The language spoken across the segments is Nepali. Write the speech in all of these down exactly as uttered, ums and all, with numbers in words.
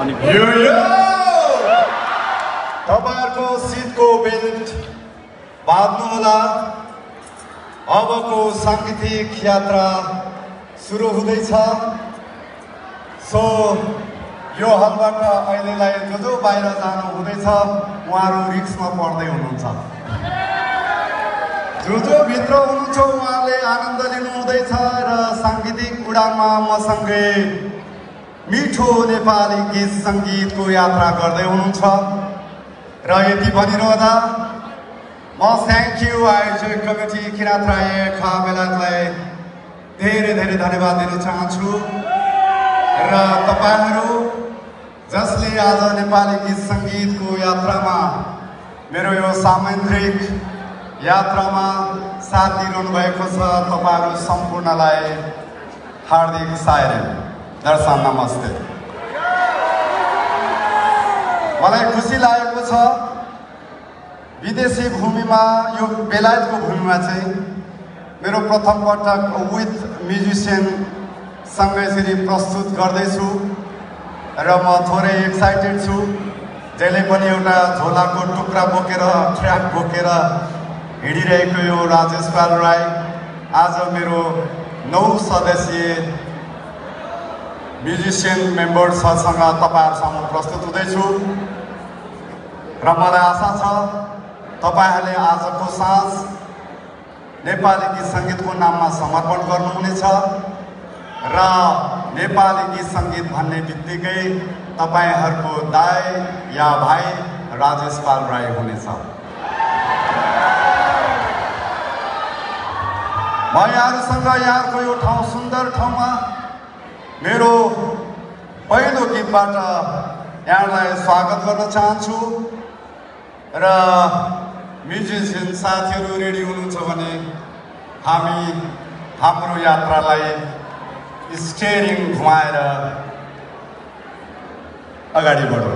अनि यो यो तपाईहरुको सिटको बेल्ट बाँध्नुहोला। अबको सांगीतिक यात्रा सुरु हुँदैछ। सो यो हलबाट अहिलेलाई जो जो बाहिर जानु हुँदैछ उहाँहरू रिक्समा पर्दै हुनुहुन्छ। जो जो भित्र हुनुहुन्छ उहाँले आनन्द लिनु हुँदैछ र सांगीतिक उडानमा मसँगै मिठो नेपाली गीत सङ्गीतको यात्रा गर्दै हुनुहुन्छ। र यति भनिरहँदा म थ्याङ्क यू आयोजक कमिटी किराँत राई खा बेलायतलाई धेरै धेरै धन्यवाद दिन चाहन्छु। र तपाईहरु जसले आज नेपाली गीत सङ्गीतको यात्रामा मेरो यो सामूहिक यात्रामा साथ दिइरहनु भएको छ, तपाईहरु सम्पूर्णलाई हार्दिक सायरन दर्शन नमस्ते। मलाई खुसी लागेको छ विदेशी भूमिमा यो बेलायतको भूमिमा चाहिँ मेरो प्रथम पटक विथ म्युजिसियन सँगै यसरी प्रस्तुत गर्दैछु र म थोरै एक्साइटेड छु। जहिले पनि एउटा झोलाको टुक्रा बोकेर ट्र्याक बोकेर हिँडिरहेको यो राजेश पाल राई आज मेरो नौ सदस्यीय म्युजिसियन मेम्बर्ससँग तपाईहरुसँग प्रस्तुत हुँदैछु र मलाई आशा छ तपाईहरुले आजको साँझ नेपाली गीत सङ्गीतको नाममा समर्पण गर्नुहुनेछ र नेपाली गीत सङ्गीत भन्ने बित्तिकै तपाईहरुको दाइ या भाइ राजेश पाल राई हुनेछ। म यहाँहरुसँग यहाँको यो ठाउँ सुन्दर ठाउँमा मेरो पहिलो गीतबाट यहाँलाई स्वागत गर्न चाहन्छु र म्युजिसियन साथीहरू रेडी हुनुहुन्छ भने हामी हाम्रो यात्रालाई स्टेरिङ घुमाएर अगाडि बढौँ।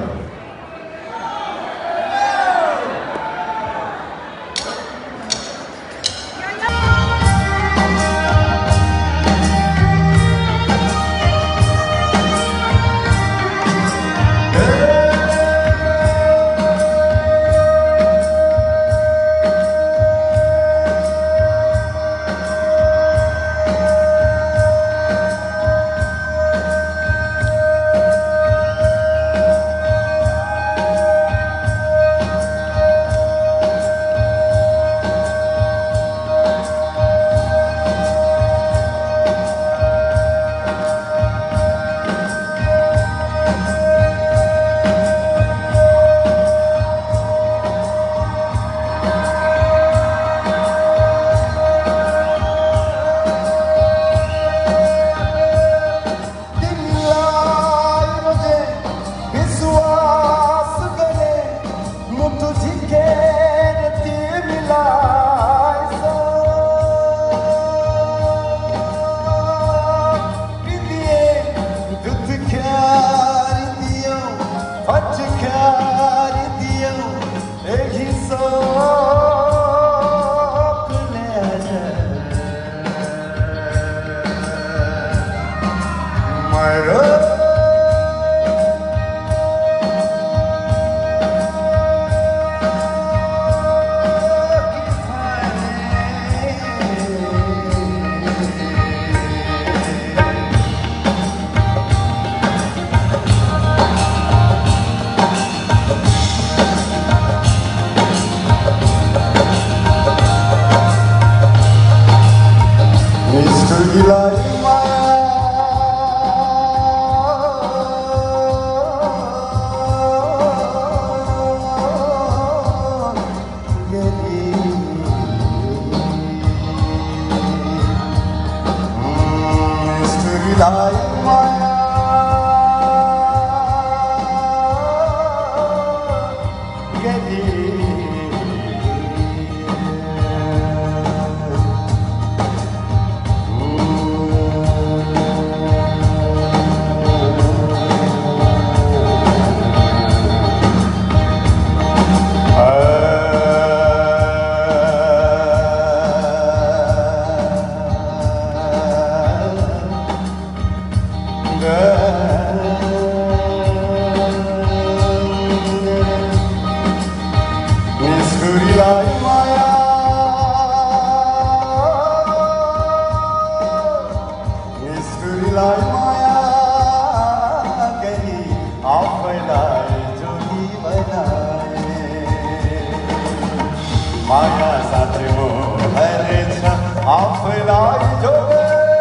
माया साँच्चै मोहरेछ आफैलाई जोगे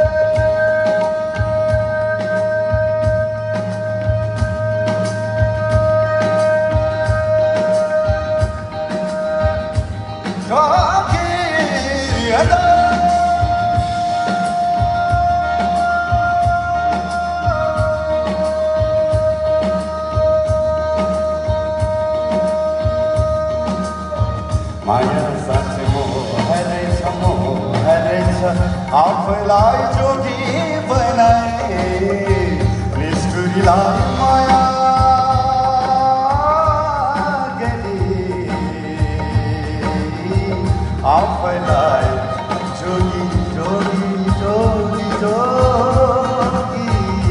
माया साँच्चै मोहरेछ मोहरेछ आफैलाई जोगी बनाए निष्ठुरीलाई माया गरी आफैलाई जोगी जोगी जोगी जोगी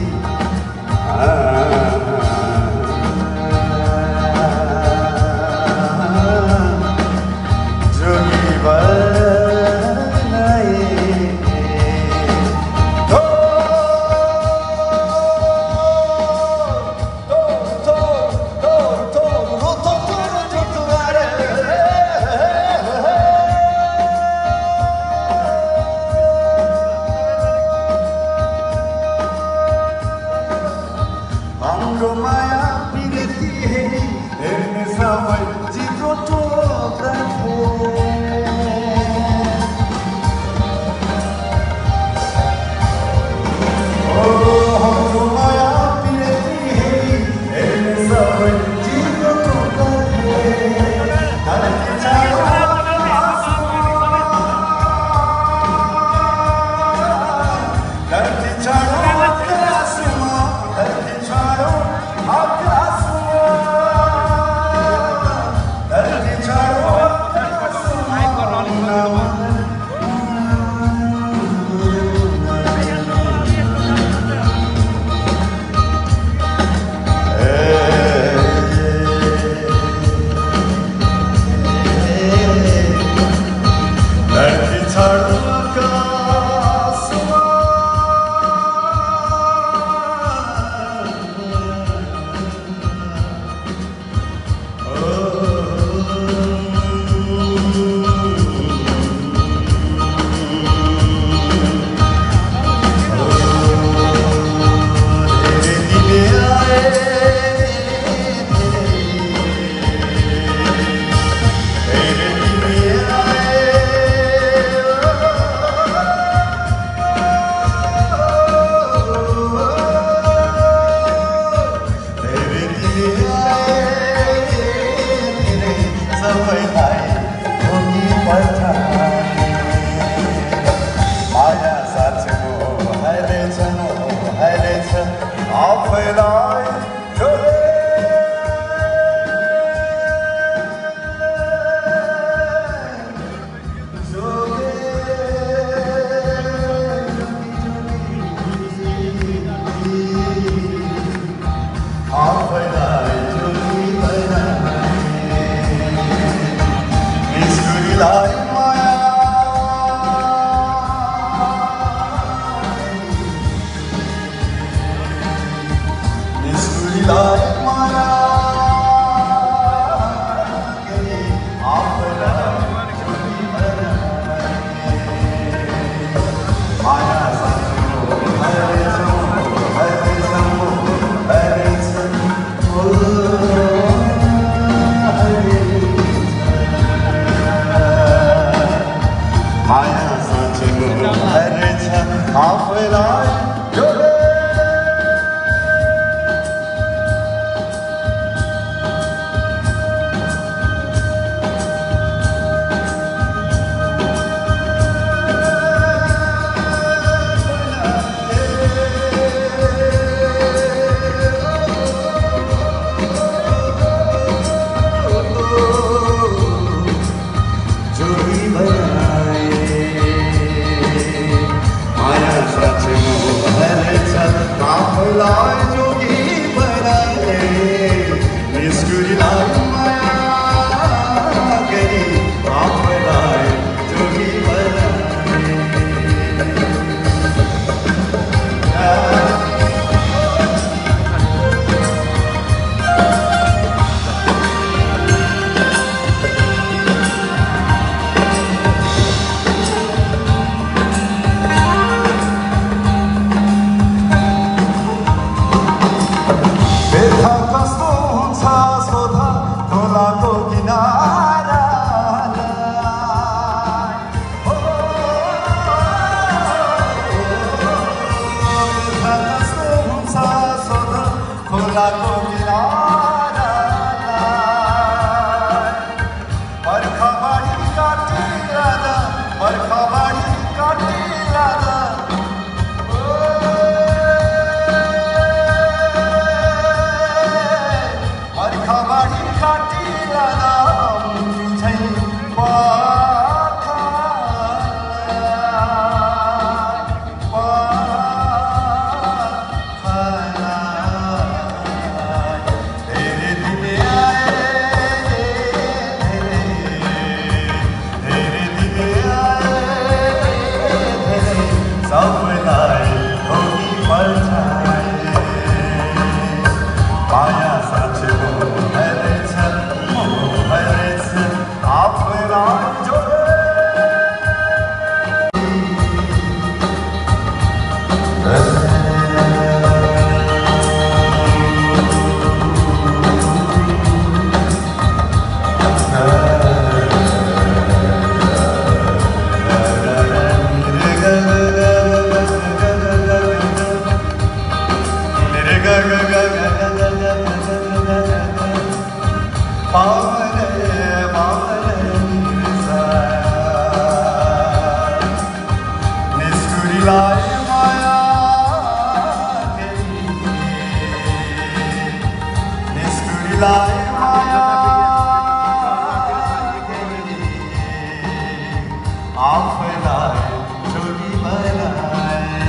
हाम्रो माया बिरती हेर्ने सबै जित्रो टोक्रा हाम्रो माया बिरती हेर्ने सबै जित्रो टोक्रा देखा कस्तो हुन्छ सोध खोलाको किनारा कस्तो हुन्छ सोध खोलाको किनारा बर्खाबारी काटिरहँदा बर्खाबारी काटिरहँदा बर्खाबारी काटिरहँदा मुटु झैँ पाखा धेरै दिने आए धेरै दिने आए धेरै सबैलाई भोगी पर्छाए माया साँचेको भइरहेछ भइरहेछ आफैलाई जोडे निष्ठुरीलाई माया निष्ठुरीलाई माया आफैलाई जोडी बनाए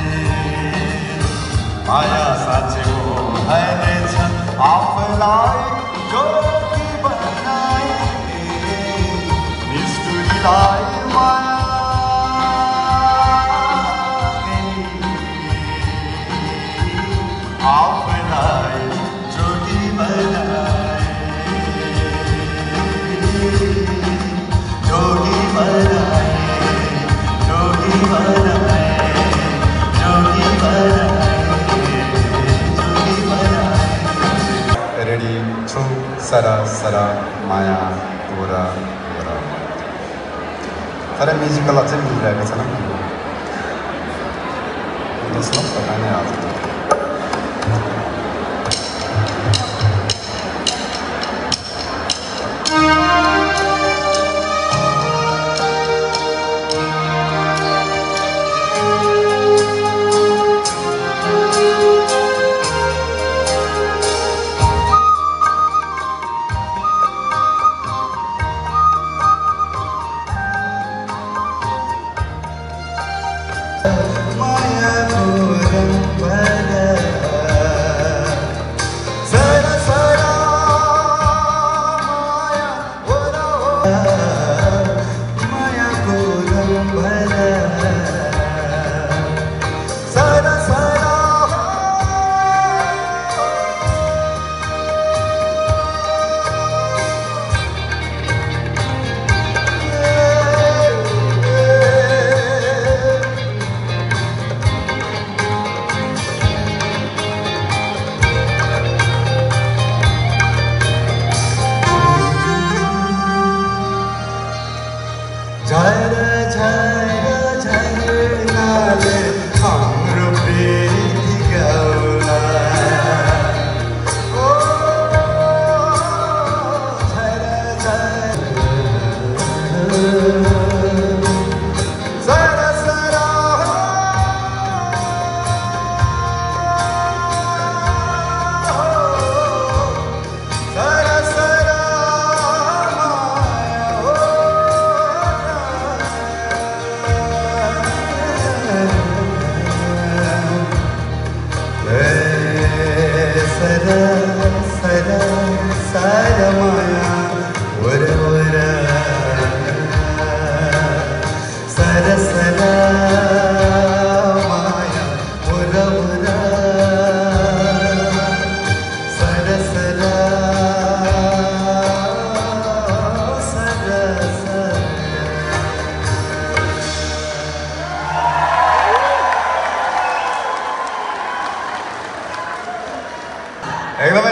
माया साँचेको भइरहेछ आफैलाई जोडी बनाए निष्ठुरीलाई माया आफैलाई जोडी बनाए जोडी बनाए जोडी बनाए जोडी बनाए जोडी बनाए रेडी छु सरा सरा माया तोरा तोरा तर म्युजिकल अझै मिलिरहेको छैन दोस्रो पता नै आज Maya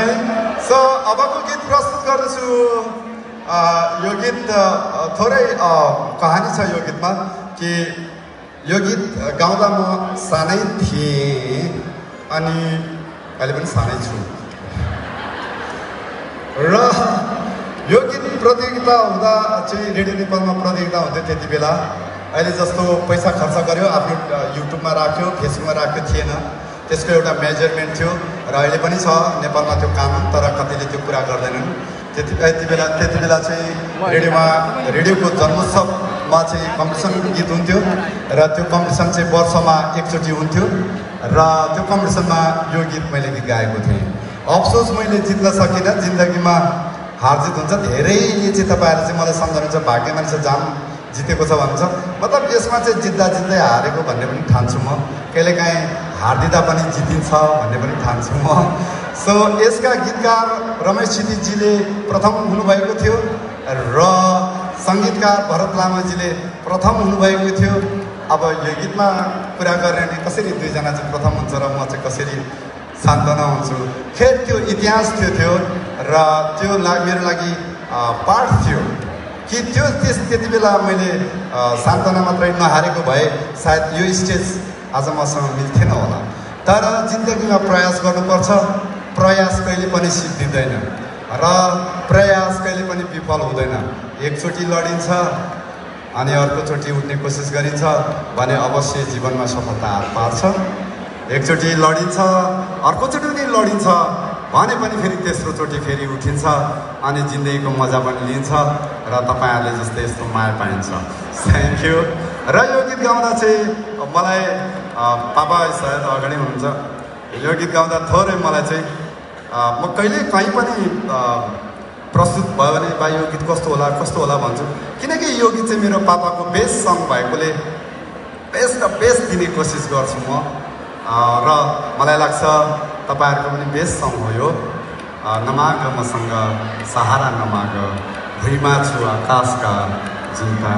है सो अबको गीत प्रस्तुत गर्दछु यो गीत थोरै कहानी छ यो गीतमा कि यो गीत गाउँदा म सानै थिएँ अनि अहिले पनि सानै छु र यो गीत प्रतियोगिता हुँदा चाहिँ रेडियो नेपालमा प्रतियोगिता हुन्थ्यो त्यति बेला अहिले जस्तो पैसा खर्च गर्यो आफ्नो युट्युबमा राख्यो फेसबुकमा राख्यो थिएन त्यसको एउटा मेजरमेन्ट थियो र अहिले पनि छ नेपालमा त्यो कानुन तर कतिले त्यो कुरा गर्दैनन् त्यति यति बेला त्यति बेला चाहिँ रेडियोमा रेडियोको जन्मोत्सवमा चाहिँ कम्पिटिसन गीत हुन्थ्यो र त्यो कम्पिटिसन चाहिँ वर्षमा एकचोटि हुन्थ्यो र त्यो कम्पिटिसनमा यो गीत मैले गीत गाएको थिएँ अफसोस मैले जित्न सकिनँ जिन्दगीमा हार जित हुन्छ धेरैले चाहिँ तपाईँहरू चाहिँ मलाई सम्झाउनुहुन्छ भाग्य मान्छे जाम जितेको छ भन्छ मतलब यसमा चाहिँ जित्दा जित्दै हारेको भन्ने पनि ठान्छु म कहिलेकाहीँ हारिदिँदा पनि जितिन्छ भन्ने पनि ठान्छु म सो यसका गीतकार रमेश क्षितिजजीले प्रथम हुनुभएको थियो र सङ्गीतकार भरत लामाजीले प्रथम हुनुभएको थियो अब यो गीतमा कुरा गर्ने भने कसरी दुईजना चाहिँ प्रथम हुन्छ र म चाहिँ कसरी सान्त्वना हुन्छु खेर त्यो इतिहास थियो थियो र त्यो ला मेरो लागि पाठ थियो कि त्यो त्यस त्यति बेला मैले सान्त्वना मात्रै नहारेको भए सायद यो स्टेज आज मसँग मिल्थेन होला तर जिन्दगीमा प्रयास गर्नुपर्छ प्रयास कहिले पनि सिद्धिँदैन र प्रयास कहिले पनि विफल हुँदैन एकचोटि लडिन्छ अनि अर्कोचोटि उठ्ने कोसिस गरिन्छ भने अवश्य जीवनमा सफलता हात पार्छ एकचोटि लडिन्छ अर्कोचोटि पनि लडिन्छ भने पनि फेरि तेस्रोचोटि फेरि उठिन्छ अनि जिन्दगीको मजा पनि लिन्छ र तपाईँहरूले जस्तै यस्तो माया पाइन्छ थ्याङ्क यू र यो गीत गाउँदा चाहिँ मलाई पापा सायद अगाडि हुनुहुन्छ यो गीत गाउँदा थोरै मलाई चाहिँ म कहिले कहीँ पनि प्रस्तुत भयो भने बा यो गीत कस्तो होला कस्तो होला भन्छु किनकि यो गीत चाहिँ मेरो पापाको बेस्ट सङ भएकोले बेस्ट र बेस्ट दिने कोसिस गर्छु म र मलाई लाग्छ तपाईँहरूको पनि बेस्ट सङ हो यो नमाग मसँग सहारा नमाग भुइँमा छु आकाशका झुम्का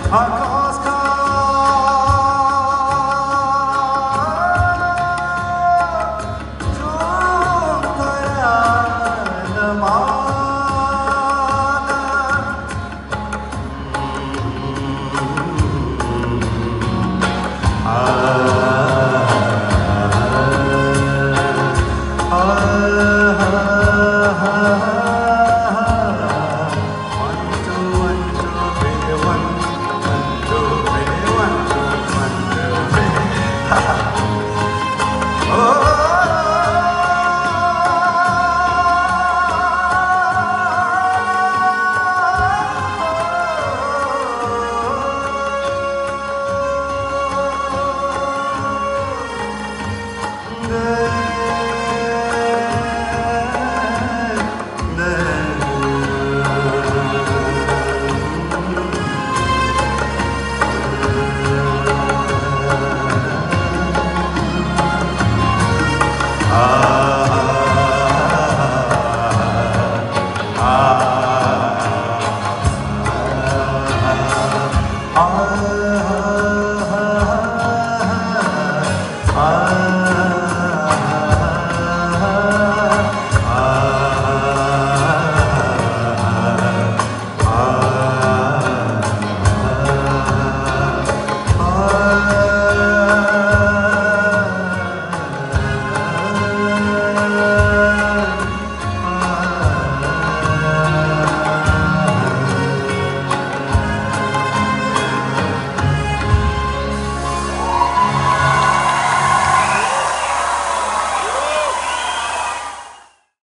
आकाशका जुन तरानमा I